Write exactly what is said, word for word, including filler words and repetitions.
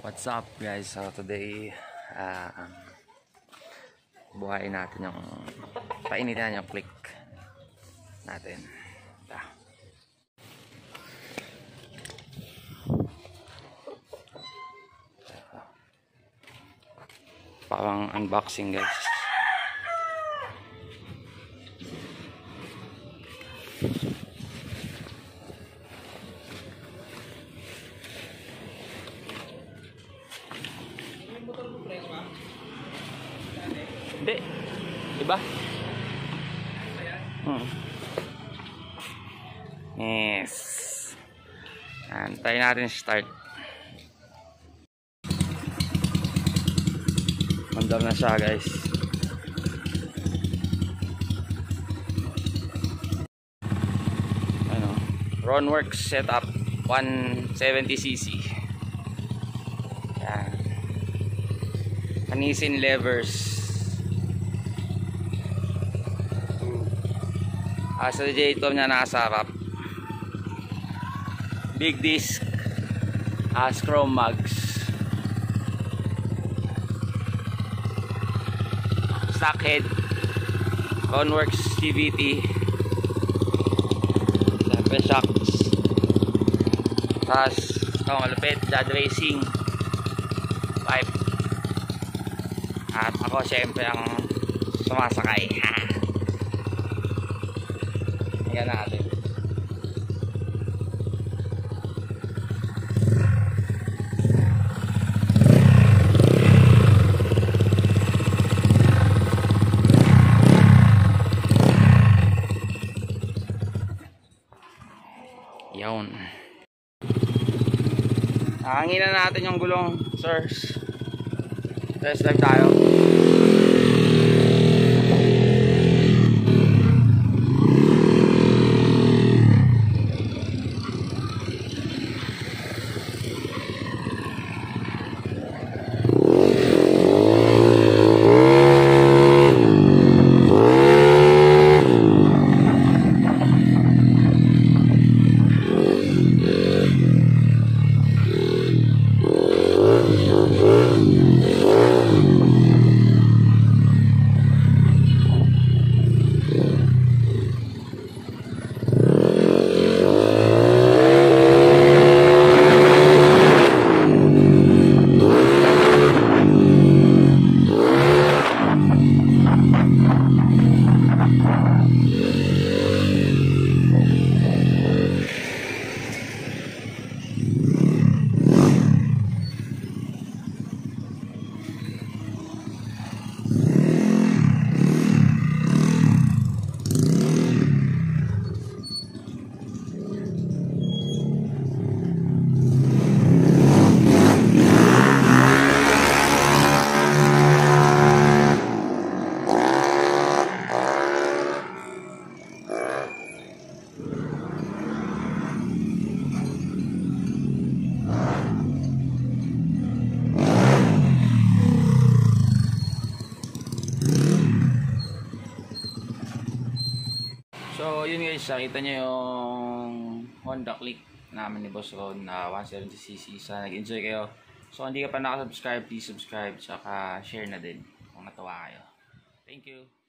What's up guys? So today uh, buhayin natin yung painitan yung click natin. Ito. Pawang unboxing guys. Hindi. Diba? Hmm. Yes. Antayin natin start. Mandam na siya guys. Ano? Ronworks setup one seventy c c. Yan. Panisin levers. As uh, radiator niya nasa harap. Big disc as uh, chrome mags. Stock head Ronworks T V T. Siyempre shocks. Tapos ito malupit dad racing pipe. At ako siyempre ang sumasakay. Tingnan natin. Yawn. Hanginan natin yung gulong, sirs. Test drive tayo. So yun guys, nakita nyo yung Honda Click namin ni Boss Ron na one seventy c c. Sana nag-enjoy kayo. So hindi ka pa nakasubscribe, please subscribe, tsaka share na din kung natawa kayo. Thank you.